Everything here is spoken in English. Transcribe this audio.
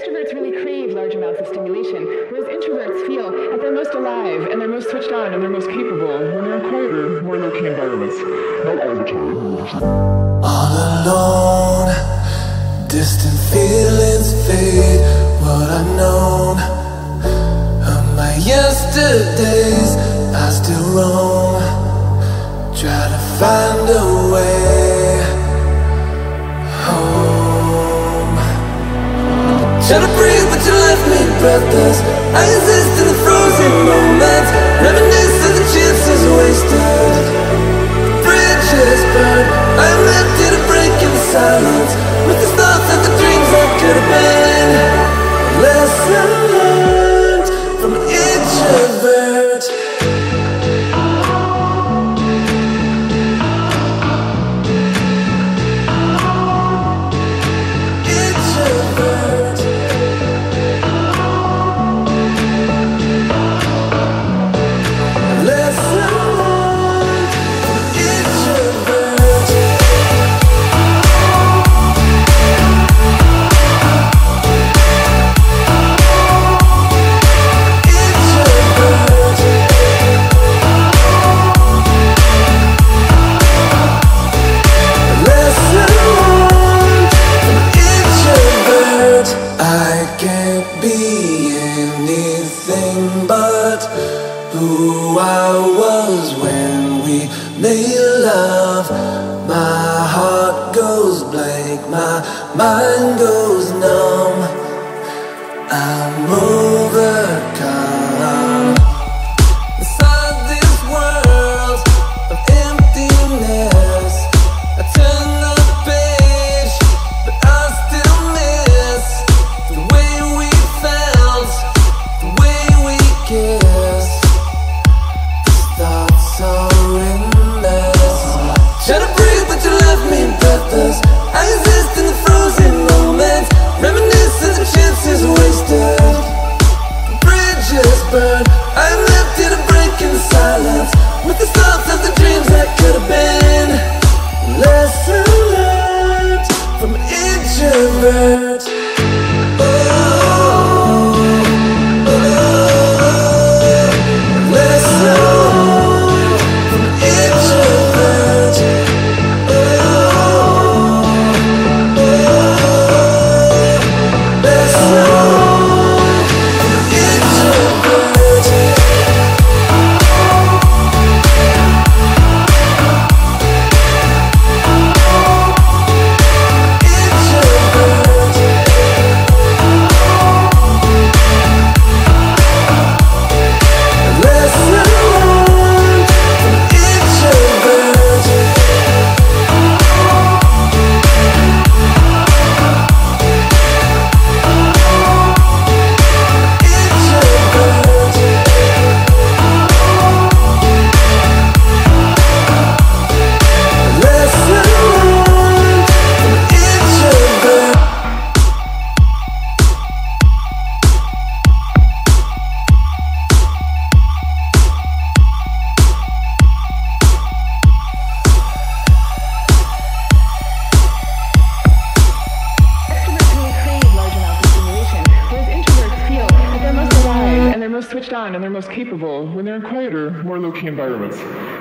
Extroverts really crave large amounts of stimulation, whereas introverts feel that they're most alive and they're most switched on and they're most capable when they're in quieter, more low-key environments. Not all the time. All alone, distant feelings fade. What I've known of my yesterdays, I still roam, try to find a way home. Try to breathe but you left me breathless. I exist in the frozen moments, reminisce of the chances wasted. The bridges burn, I'm left here to break in silence, with the thoughts of the dreams that could have been. Lesson learned from an introvert. Who I was when we made love. My heart goes blank, my mind goes numb. I'm overcome. Inside this world of emptiness, I turn the page, but I still miss the way we felt, the way we kissed. Thoughts are in mess. Try to breathe but you left me breathless. I exist in the frozen moments, reminisce of the chances wasted. The bridges burn, I'm left here to break in silence, with the thoughts of the dreams that could have been. Lesson learned from an introvert. Switched on and they're most capable when they're in quieter, more low-key environments.